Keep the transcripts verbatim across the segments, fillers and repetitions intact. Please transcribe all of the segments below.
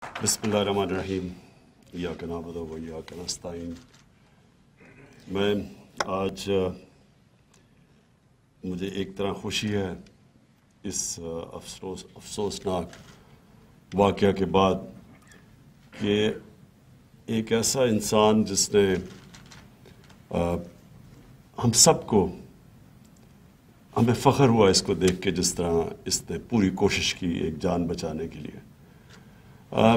बिस्मिल्लाहिर्रहमानिर्रहीम इय्याका नअबुदु व इय्याका नस्तईन। मैं आज मुझे एक तरह खुशी है इस अफसोस अफसोसनाक वाक़या के बाद कि एक ऐसा इंसान जिसने आ, हम सबको हमें फ़ख्र हुआ इसको देख के, जिस तरह इसने पूरी कोशिश की एक जान बचाने के लिए। आ,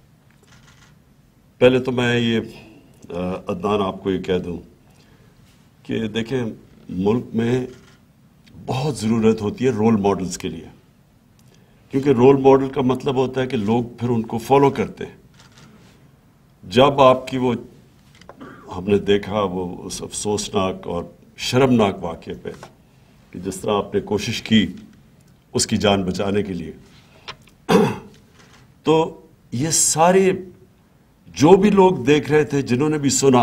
पहले तो मैं ये अदनान आपको ये कह दूं कि देखें, मुल्क में बहुत ज़रूरत होती है रोल मॉडल्स के लिए, क्योंकि रोल मॉडल का मतलब होता है कि लोग फिर उनको फॉलो करते हैं। जब आपकी वो हमने देखा वो उस अफसोसनाक और शर्मनाक वाक़े पे कि जिस तरह आपने कोशिश की उसकी जान बचाने के लिए, तो ये सारे जो भी लोग देख रहे थे, जिन्होंने भी सुना,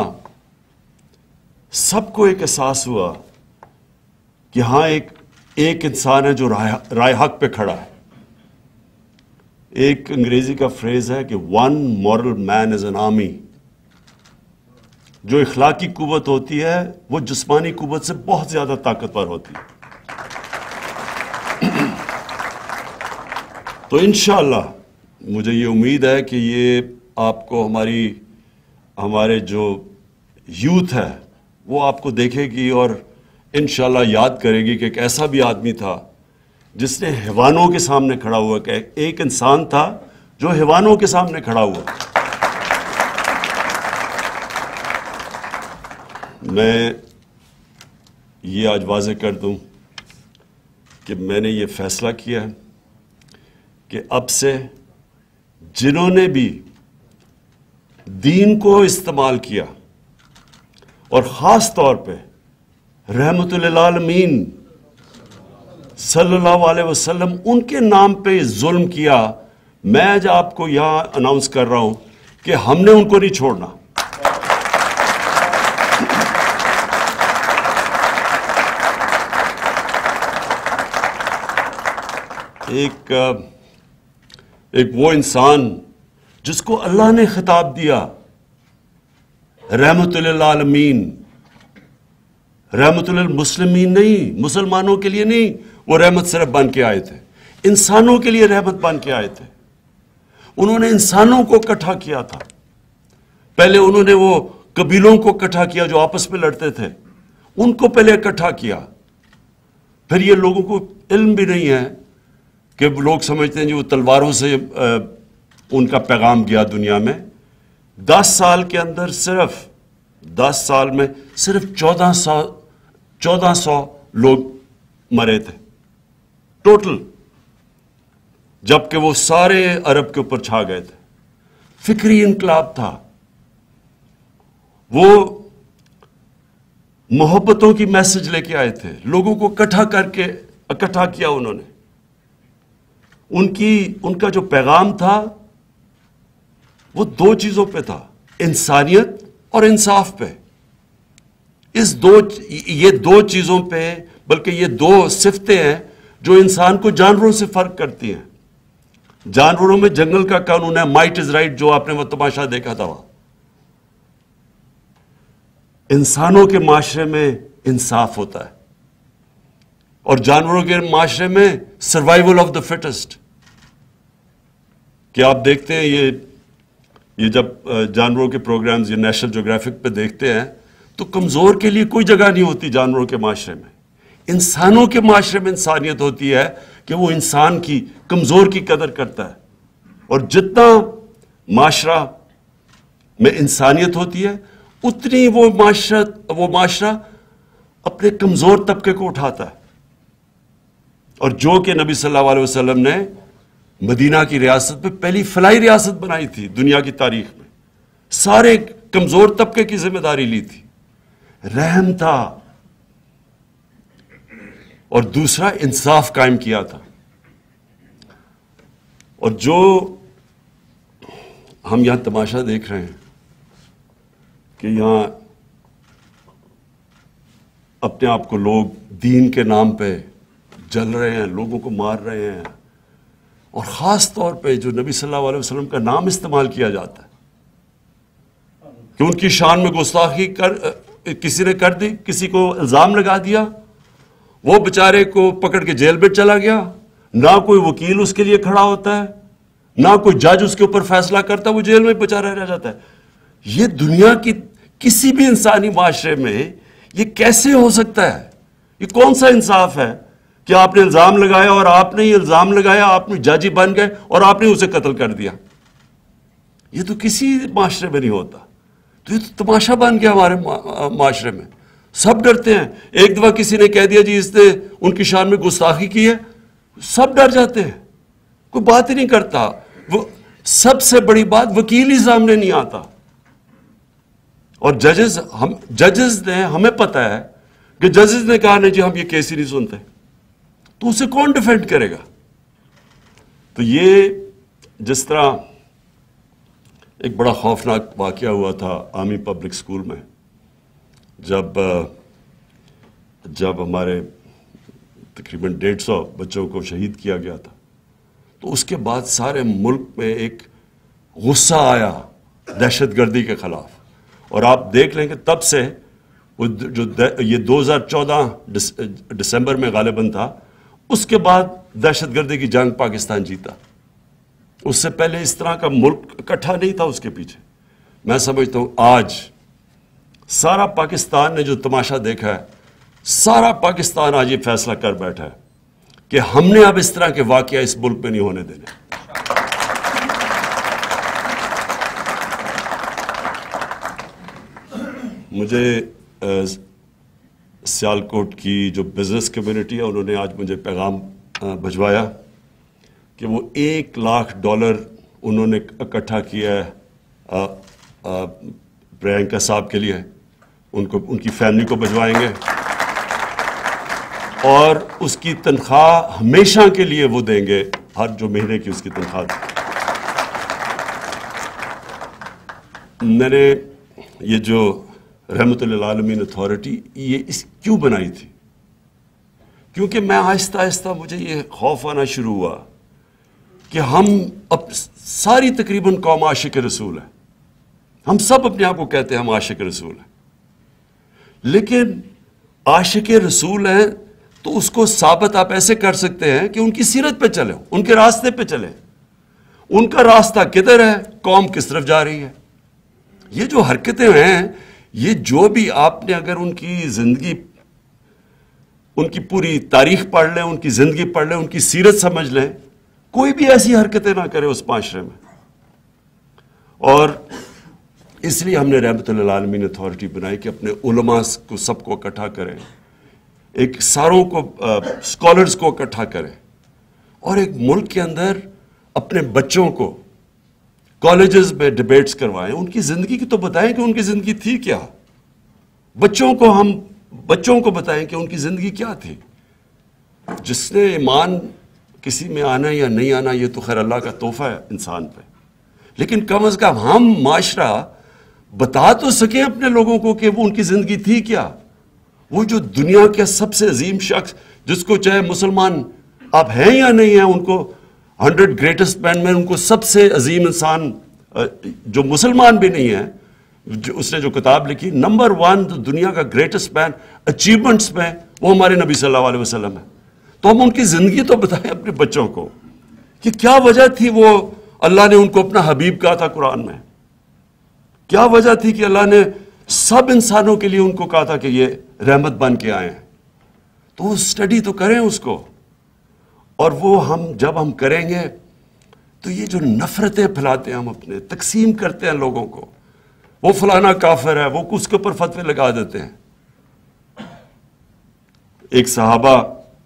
सबको एक एहसास हुआ कि हाँ, एक एक इंसान है जो राय राय हक पे खड़ा है। एक अंग्रेजी का फ्रेज है कि one moral man is an army. जो इखलाकी कुव्वत होती है वो जिस्मानी कुव्वत से बहुत ज्यादा ताकतवर होती है। तो इंशाअल्लाह मुझे ये उम्मीद है कि ये आपको हमारी हमारे जो यूथ है वो आपको देखेगी और इंशाअल्लाह याद करेगी कि एक ऐसा भी आदमी था जिसने हैवानों के सामने खड़ा हुआ, कि एक इंसान था जो हैवानों के सामने खड़ा हुआ। मैं ये आज वाज़ेह कर दूं कि मैंने ये फैसला किया है कि अब से जिन्होंने भी दीन को इस्तेमाल किया और ख़ास तौर पे रहमतुल आलमीन सल्लल्लाहु अलैहि वसल्लम उनके नाम पे जुल्म किया, मैं आज आपको यहां अनाउंस कर रहा हूं कि हमने उनको नहीं छोड़ना। एक एक वो इंसान जिसको अल्लाह ने खिताब दिया रहमतुल आलमीन, रहमतुल मुस्लिमीन नहीं, मुसलमानों के लिए नहीं, वो रहमत सिर्फ बन के आए थे, इंसानों के लिए रहमत बन के आए थे। उन्होंने इंसानों को इकट्ठा किया था। पहले उन्होंने वो कबीलों को इकट्ठा किया जो आपस में लड़ते थे, उनको पहले इकट्ठा किया। फिर ये लोगों को इल्म भी नहीं है कि लोग समझते हैं जी वो तलवारों से आ, उनका पैगाम गया दुनिया में। दस साल के अंदर सिर्फ दस साल में सिर्फ चौदह सौ चौदह सौ लोग मरे थे टोटल, जबकि वो सारे अरब के ऊपर छा गए थे। फिक्री इनकलाब था वो, मोहब्बतों की मैसेज लेके आए थे, लोगों को इकट्ठा करके इकट्ठा किया उन्होंने। उनकी उनका जो पैगाम था वो दो चीजों पे था, इंसानियत और इंसाफ पे। इस दो ये दो चीजों पे, बल्कि ये दो सिफतें हैं जो इंसान को जानवरों से फर्क करती हैं। जानवरों में जंगल का कानून है, माइट इज राइट, जो आपने वो तमाशा देखा था वहां। इंसानों के माशरे में इंसाफ होता है और जानवरों के माशरे में सर्वाइवल ऑफ द फिटेस्ट। कि आप देखते हैं ये ये जब जानवरों के प्रोग्राम्स ये नेशनल ज्योग्राफिक पे देखते हैं तो कमजोर के लिए कोई जगह नहीं होती जानवरों के माशरे में। इंसानों के माशरे में इंसानियत होती है कि वो इंसान की कमजोर की कदर करता है, और जितना माशरा में इंसानियत होती है उतनी वो माशरा वो माशरा अपने कमजोर तबके को उठाता है। और जो कि नबी सल्लल्लाहु अलैहि वसल्लम ने मदीना की रियासत में पहली फलाई रियासत बनाई थी दुनिया की तारीख में, सारे कमजोर तबके की जिम्मेदारी ली थी, रहम था, और दूसरा इंसाफ कायम किया था। और जो हम यहां तमाशा देख रहे हैं कि यहां अपने आप को लोग दीन के नाम पे जल रहे हैं, लोगों को मार रहे हैं, اور خاص طور پہ جو نبی صلی اللہ علیہ وسلم کا نام استعمال کیا جاتا ہے کہ ان کی شان میں گستاخی کر کسی نے کر دی، کسی کو الزام لگا دیا، وہ بیچارے کو پکڑ کے جیل میں چلا گیا، نہ کوئی وکیل اس کے لیے کھڑا ہوتا ہے، نہ کوئی جج اس کے اوپر فیصلہ کرتا، وہ جیل میں بیچارہ رہ جاتا ہے. یہ دنیا کی کسی بھی انسانی معاشرے میں یہ کیسے ہو سکتا ہے؟ یہ کون سا انصاف ہے کہ آپ نے الزام لگایا اور آپ نے یہ الزام لگایا، آپ نے جج ہی بن گئے اور آپ نے اسے قتل کر دیا؟ یہ تو کسی معاشرے میں نہیں ہوتا. تو یہ تو تماشا بن گیا ہمارے معاشرے میں. سب ڈرتے ہیں. ایک دفعہ کسی نے کہہ دیا جی اس نے ان کی شان میں گستاخی کی ہے، سب ڈر جاتے ہیں، کوئی بات ہی نہیں کرتا. وہ سب سے بڑی بات، وکیل ہی سامنے نہیں آتا. اور ججز ہم ججز نے ہمیں پتہ ہے کہ ججز نے کہا نہیں جی ہم یہ کیس ہی نہیں سنتے، تو اسے کون ڈیفینڈ کرے گا؟ تو یہ جس طرح ایک بڑا خوفناک واقعہ ہوا تھا عامی پبلک سکول میں، جب جب ہمارے تقریباً ڈیڑھ سو بچوں کو شہید کیا گیا تھا، تو اس کے بعد سارے ملک میں ایک غصہ آیا دہشت گردی کے خلاف. اور آپ دیکھ لیں کہ تب سے وہ جو یہ دو ہزار چودہ دسمبر میں غالباً تھا، اس کے بعد دہشت گردی کی جنگ پاکستان جیتا. اس سے پہلے اس طرح کا ملک اکٹھا نہیں تھا اس کے پیچھے. میں سمجھتا ہوں آج سارا پاکستان نے جو تماشا دیکھا ہے، سارا پاکستان آج یہ فیصلہ کر بیٹھا ہے کہ ہم نے اب اس طرح کے واقعہ اس ملک میں نہیں ہونے دینے. مجھے سیالکوٹ کی جو بزنس کمیونٹی ہے انہوں نے آج مجھے پیغام بھجوایا کہ وہ ایک لاکھ ڈالر انہوں نے اکٹھا کیا ہے پرینکا صاحب کے لیے، ان کو ان کی فیملی کو بھجوائیں گے، اور اس کی تنخواہ ہمیشہ کے لیے وہ دیں گے، ہر جو مہینے کی اس کی تنخواہ. میں نے یہ جو رحمت للعالمین اتھارٹی یہ اس کیوں بنائی تھی؟ کیونکہ میں آہستہ آہستہ مجھے یہ خوف آنا شروع ہوا کہ ہم اب ساری تقریباً قوم عاشق رسول ہے، ہم سب اپنے آپ کو کہتے ہیں ہم عاشق رسول ہیں، لیکن عاشق رسول ہیں تو اس کو ثابت آپ ایسے کر سکتے ہیں کہ ان کی سیرت پہ چلیں، ان کے راستے پہ چلیں. ان کا راستہ کدھر ہے، قوم کس طرف جا رہی ہے. یہ جو حرکتیں ہیں، یہ جو بھی آپ نے اگر ان کی زندگی، ان کی پوری تاریخ پڑھ لیں، ان کی زندگی پڑھ لیں، ان کی سیرت سمجھ لیں، کوئی بھی ایسی حرکتیں نہ کرے اس معاشرے میں. اور اس لیے ہم نے رحمت للعالمین اتھارٹی بنائی کہ اپنے علماء کو سب کو اکٹھا کریں، ایک ساروں کو اسکالرز کو اکٹھا کریں، اور ایک ملک کے اندر اپنے بچوں کو کالجز میں ڈیبیٹس کروائیں، ان کی زندگی کی تو بتائیں کہ ان کی زندگی تھی کیا. بچوں کو ہم بچوں کو بتائیں کہ ان کی زندگی کیا تھی. جس نے ایمان کسی میں آنا یا نہیں آنا یہ تو خیر اللہ کا تحفہ ہے انسان پہ، لیکن کم از کم ہم معاشرہ بتا تو سکیں اپنے لوگوں کو کہ وہ ان کی زندگی تھی کیا. وہ جو دنیا کے سب سے عظیم شخص، جس کو چاہے مسلمان آپ ہیں یا نہیں ہیں، ان کو ہنڈریڈ گریٹسٹ مین میں ان کو سب سے عظیم انسان جو مسلمان بھی نہیں ہے، جو اس نے جو کتاب لکھی نمبر ون دنیا کا گریٹسٹ مین اچیومنٹس میں، وہ ہمارے نبی صلی اللہ علیہ وسلم ہے. تو ہم ان کی زندگی تو بتائیں اپنے بچوں کو کہ کیا وجہ تھی وہ اللہ نے ان کو اپنا حبیب کہا تھا قرآن میں، کیا وجہ تھی کہ اللہ نے سب انسانوں کے لیے ان کو کہا تھا کہ یہ رحمت بن کے آئے ہیں. تو وہ اسٹڈی تو کریں اس کو. اور وہ ہم جب ہم کریں گے تو یہ جو نفرتیں پھیلاتے ہیں، ہم اپنے تقسیم کرتے ہیں لوگوں کو، وہ فلانا کافر ہے، وہ اس کے اوپر فتوے لگا دیتے ہیں. ایک صحابہ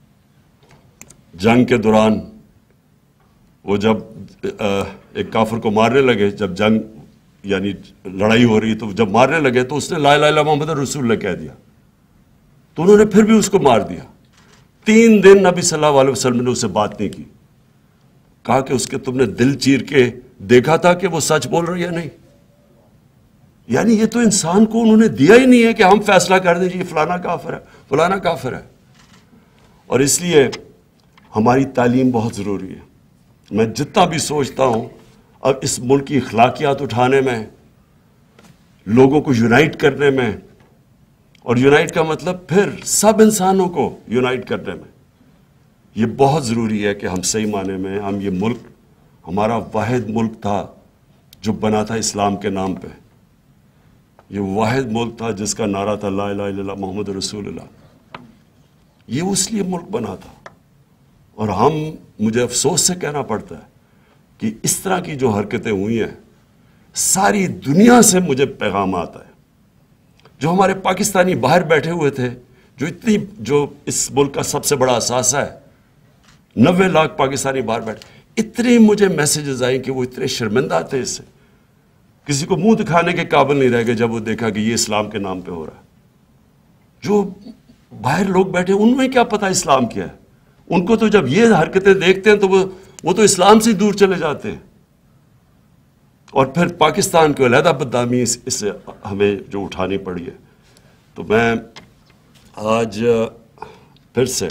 جنگ کے دوران وہ جب ایک کافر کو مارنے لگے، جب جنگ یعنی لڑائی ہو رہی تو جب مارنے لگے تو اس نے لا الہ الا اللہ محمد رسول اللہ کہہ دیا، تو انہوں نے پھر بھی اس کو مار دیا. تین دن نبی صلی اللہ علیہ وسلم نے اسے بات نہیں کی. کہا کہ اس کے تم نے دل چیر کے دیکھا تھا کہ وہ سچ بول رہا یا نہیں. یعنی یہ تو انسان کو انہوں نے دیا ہی نہیں ہے کہ ہم فیصلہ کر دیں جی فلانا کافر ہے فلانا کافر ہے. اور اس لیے ہماری تعلیم بہت ضروری ہے. میں جتنا بھی سوچتا ہوں اب اس ملک کی اخلاقیات اٹھانے میں، لوگوں کو یونائٹ کرنے میں، اور یونائٹ کا مطلب پھر سب انسانوں کو یونائٹ کرنے میں، یہ بہت ضروری ہے کہ ہم صحیح معنی میں ہم یہ ملک، ہمارا واحد ملک تھا جو بنا تھا اسلام کے نام پہ، یہ واحد ملک تھا جس کا نعرہ تھا لا الہ الا اللہ محمد رسول اللہ، یہ اس لیے ملک بنا تھا۔ اور ہم، مجھے افسوس سے کہنا پڑتا ہے کہ اس طرح کی جو حرکتیں ہوئی ہیں، ساری دنیا سے مجھے پیغام آتا ہے، جو ہمارے پاکستانی باہر بیٹھے ہوئے تھے، جو اتنی جو اس ملک کا سب سے بڑا اثاثہ ہے، نوے لاکھ پاکستانی باہر بیٹھے، اتنے مجھے میسیجز آئیں کہ وہ اتنے شرمندہ تھے اس سے، کسی کو منہ دکھانے کے قابل نہیں رہ گئے جب وہ دیکھا کہ یہ اسلام کے نام پہ ہو رہا ہے۔ جو باہر لوگ بیٹھے ان میں کیا پتہ اسلام کیا ہے، ان کو تو جب یہ حرکتیں دیکھتے ہیں تو وہ وہ تو اسلام سے دور چلے جاتے ہیں، اور پھر پاکستان کو علیحدہ بدنامی اس سے ہمیں جو اٹھانی پڑی ہے۔ تو میں آج پھر سے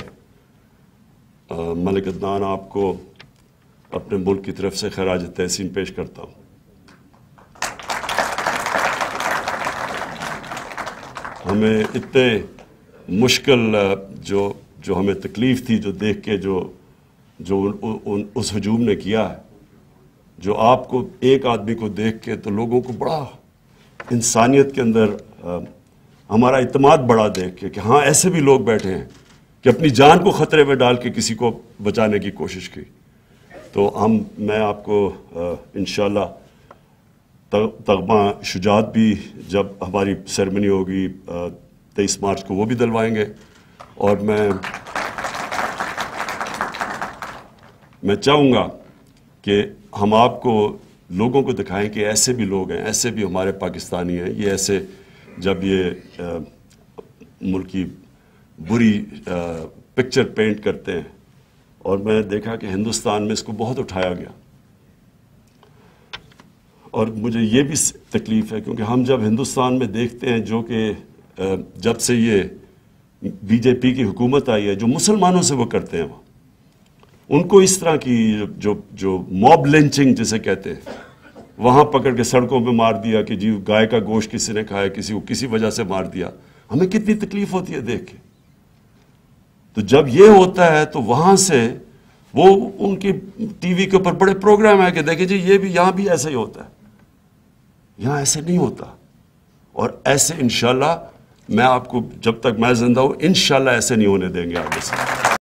ملک عدنان آپ کو اپنے ملک کی طرف سے خراج تحسین پیش کرتا ہوں۔ ہمیں اتنے مشکل جو جو ہمیں تکلیف تھی، جو دیکھ کے جو جو اس ہجوم نے کیا ہے، جو آپ کو ایک آدمی کو دیکھ کے تو لوگوں کو بڑا انسانیت کے اندر ہمارا اعتماد بڑا دیکھ کے کہ ہاں ایسے بھی لوگ بیٹھے ہیں کہ اپنی جان کو خطرے میں ڈال کے کسی کو بچانے کی کوشش کی، تو ہم میں آپ کو انشاءاللہ تغمہ شجاعت بھی جب ہماری سیرمنی ہوگی تیئیس مارچ کو وہ بھی دلوائیں گے، اور میں میں چاہوں گا کہ ہم آپ کو لوگوں کو دکھائیں کہ ایسے بھی لوگ ہیں، ایسے بھی ہمارے پاکستانی ہیں، یہ ایسے جب یہ ملک کی بری پکچر پینٹ کرتے ہیں، اور میں نے دیکھا کہ ہندوستان میں اس کو بہت اٹھایا گیا، اور مجھے یہ بھی تکلیف ہے کیونکہ ہم جب ہندوستان میں دیکھتے ہیں جو کہ جب سے یہ بی جے پی کی حکومت آئی ہے، جو مسلمانوں سے وہ کرتے ہیں، ان کو اس طرح کی جو جو موب لنچنگ جسے کہتے ہیں، وہاں پکڑ کے سڑکوں پہ مار دیا کہ جی گائے کا گوشت کسی نے کھایا، کسی کو کسی وجہ سے مار دیا، ہمیں کتنی تکلیف ہوتی ہے دیکھ کے۔ تو جب یہ ہوتا ہے تو وہاں سے وہ ان کی ٹی وی کے اوپر بڑے پروگرام ہے کہ دیکھیں جی یہ بھی یہاں بھی ایسا ہی ہوتا ہے، یہاں ایسے نہیں ہوتا، اور ایسے انشاءاللہ میں آپ کو جب تک میں زندہ ہوں انشاءاللہ ایسے نہیں ہونے دیں گے آگے سے۔